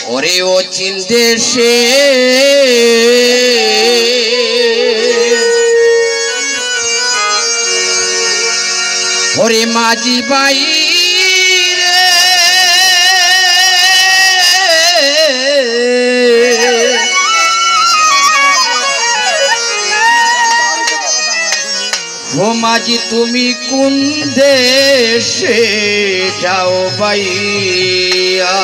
ওরে ও চীন দেশে ওরে মাঝি বাই রে ও মাঝি তুমি কোন দেশে যাও বাইয়া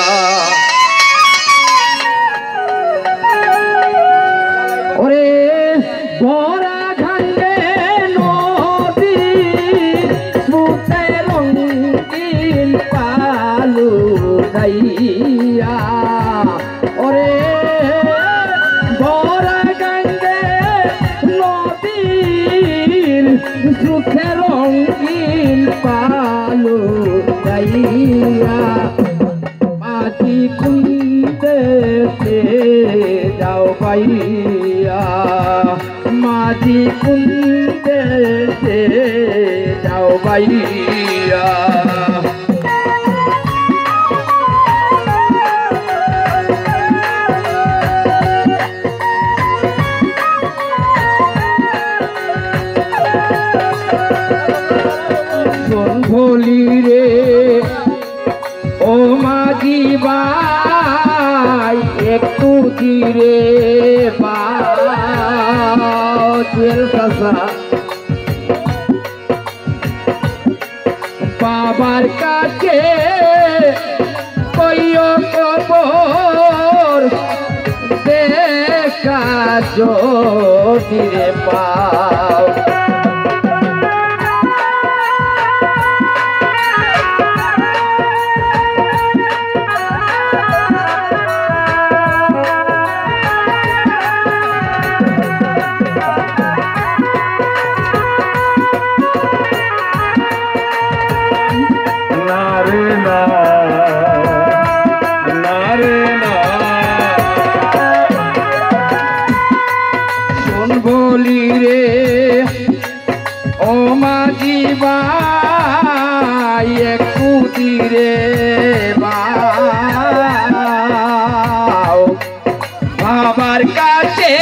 ওরে বড় গঙ্গে নদীর সুখে রঙিন পালু গাইয়া মাটি কুন্দে যাও পাইয়া মাটি কুন্দে যাও পাইয়া ভোলি রে ও মাঝি ভাই একটু ধীরে বাবার কাছে কইও খবর দেখা যদি রে পাও বলি রে ও মাঝি ভাই একটু ধীরে বাবার কাছে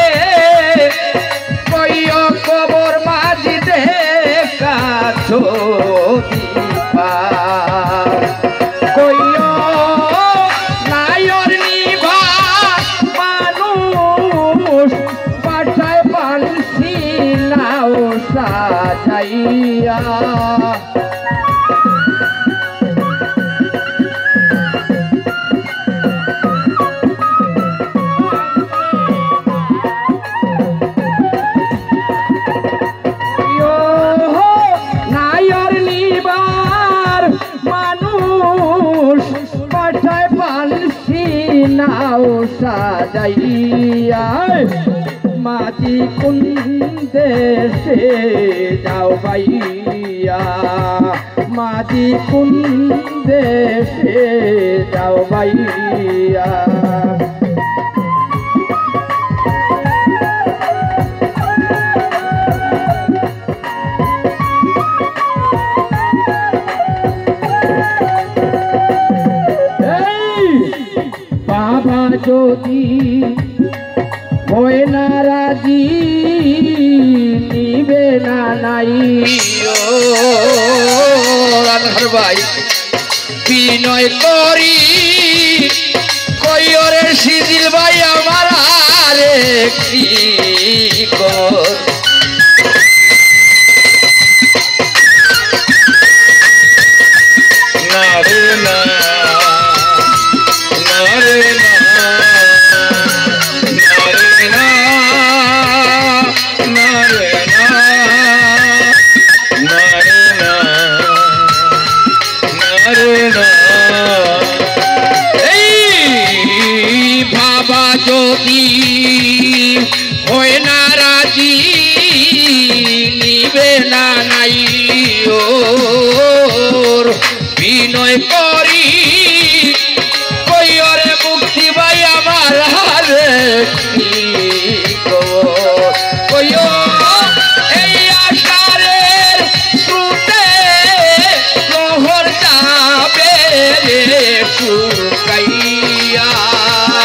কইও খবর মাঝি দেখা ছবি কইও নায়র নিভা মানুষ পাঠায় বানসি নাও সাজাইয়া নায়র নিবার মানুষ পাঠায় বানসি নাও সাজাইয়া মাঝি কোন দেশে যাও বাইয়া মাঝি কোন দেশে যাও বাইয়া বাবা যদি হয় না রাজি নিবে না নাই ভাই বিনয় করি কইরে সিজিল ভাই আমার আরে কি কর না রে না বাবা যদি হয় না রাজি নিবে না নাই ওর বিনয় করি কইরে মুক্তি ভাই আমার হারে কইও এই আশারের শ্রুতে লহর যাবে রে শুকাইয়া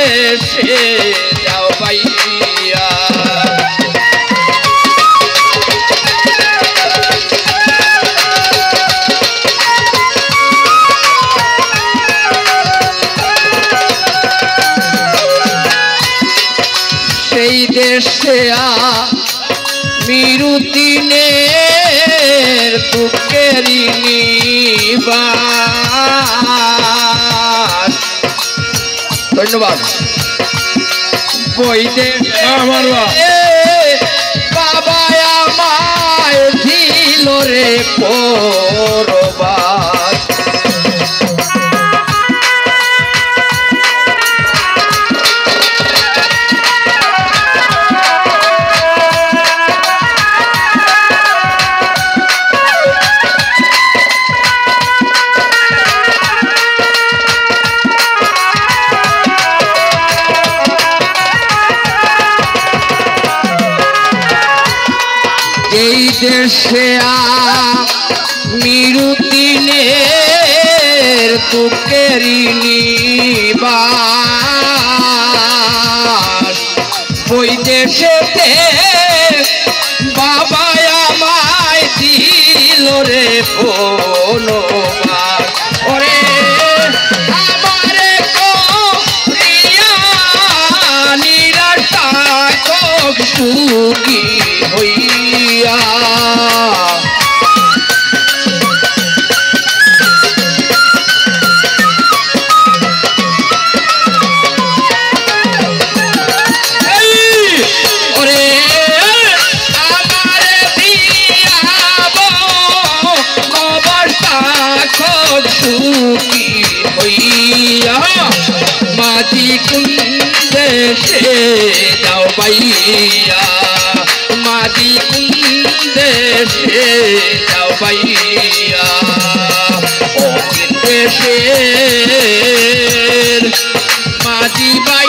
দেশে যাও বাইয়া সেই দেশে মিরুদিনের দুঃখেরই নিবাস। ধন্যবাদ। বাবা আমায় দিল রে পরবাস। এই দেশে মিরুদিনের দুঃখেরই নিবাস। ওই দেশেতে বাবা আমায় দিল রে বনবাস। ওরে আমারে করিয়া নিরাশা চোখ সুখী হইয়া সুখী হইয়া মাঝি কোন দেশে যাও বাইয়া মাঝি কোন দেশে যাও বাইয়া ও দেশের মাঝি বাই